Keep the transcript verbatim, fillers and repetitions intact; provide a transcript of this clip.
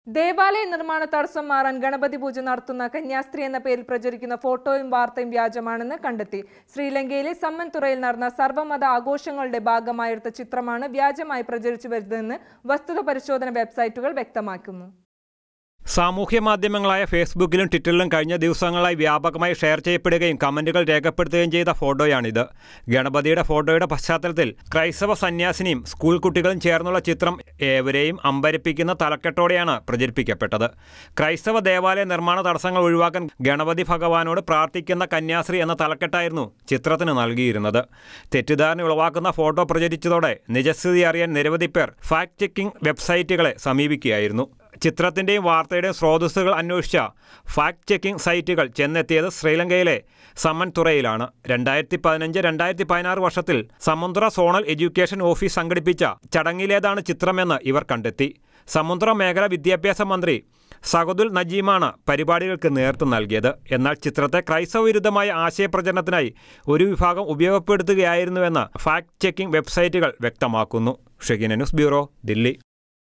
ദേവാലയ നിർമ്മാണ തടസ്സം മാറാൻ ഗണപതി പൂജ നടത്തുന്ന കന്യാസ്ത്രീ എന്ന പേരിൽ പ്രചരിക്കുന്ന ഫോട്ടോയും വാർത്തയും വ്യാജമാണെന്ന് കണ്ടെത്തി. ശ്രീലങ്കയിലെ സമ്മൻതുറയിൽ നടന്ന സർവ്വമത ആഘോഷങ്ങളുടെ ഭാഗമായെടുത്ത ചിത്രമാണ് വ്യാജമായി പ്രചരിച്ചു വരുന്നതെന്ന് വസ്തുത പരിശോധന വെബ്സൈറ്റുകൾ വ്യക്തമാക്കുന്നു. സാമൂഹ്യ മാധ്യമങ്ങളായ ഫേസ്ബുക്കിലും ട്വിറ്ററിലും കഴിഞ്ഞ ദിവസങ്ങളായി വ്യാപകമായി ഷെയർ ചെയ്യപ്പെടുകയും കമന്റുകൾ രേഖപ്പെടുത്തുകയും ചെയ്ത ഫോട്ടോയാണിത്. ഗണപതിയുടെ ഫോട്ടോയുടെ പശ്ചാത്തലത്തിൽ ക്രൈസ്തവ സന്യാസിനിയും സ്കൂൾ കുട്ടികളും ചേർന്നുള്ള ചിത്രം ഏവരെയും അമ്പരപ്പിക്കുന്ന തലക്കെട്ടോടെയാണ് പ്രചരിപ്പിക്കപ്പെട്ടത്. ക്രൈസ്തവ ദേവാലയ നിർമ്മാണ തടസ്സങ്ങൾ ഒഴിവാക്കാൻ ഗണപതി ഭഗവാനോട് പ്രാർത്ഥിക്കുന്ന കന്യാസ്ത്രീ എന്ന തലക്കെട്ടായിരുന്നു ചിത്രത്തിന് നൽകിയിരുന്നത്. തെറ്റിദ്ധാരണ ഉളവാക്കുന്ന ഫോട്ടോ പ്രചരിച്ചതോടെ നിജസ്ഥിതി അറിയാൻ നിരവധി പേർ ഫാക്ട് ചെക്കിംഗ് വെബ്സൈറ്റുകളെ സമീപിക്കുകയായിരുന്നു. ചിത്രത്തിൻ്റെയും വാർത്തയുടെയും സ്രോതസ്സുകൾ അന്വേഷിച്ച ഫാക്ട് ചെക്കിംഗ് സൈറ്റുകൾ ചെന്നെത്തിയത് ശ്രീലങ്കയിലെ സമ്മൻതുറയിലാണ്. രണ്ടായിരത്തി പതിനഞ്ച് രണ്ടായിരത്തി പതിനാറ് വർഷത്തിൽ സമുദ്ര സോണൽ എഡ്യൂക്കേഷൻ ഓഫീസ് സംഘടിപ്പിച്ച ചടങ്ങിലേതാണ് ചിത്രമെന്ന് ഇവർ കണ്ടെത്തി. സമുദ്ര മേഖല വിദ്യാഭ്യാസ മന്ത്രി സഗതുൽ നജീമാണ് പരിപാടികൾക്ക് നേതൃത്വം നൽകിയത്. എന്നാൽ ചിത്രത്തെ ക്രൈസ്തവ വിരുദ്ധമായ ആശയപ്രചരണത്തിനായി ഒരു വിഭാഗം ഉപയോഗപ്പെടുത്തുകയായിരുന്നുവെന്ന് ഫാക്ട് ചെക്കിംഗ് വെബ്സൈറ്റുകൾ വ്യക്തമാക്കുന്നു. Shegina news bureau, Delhi.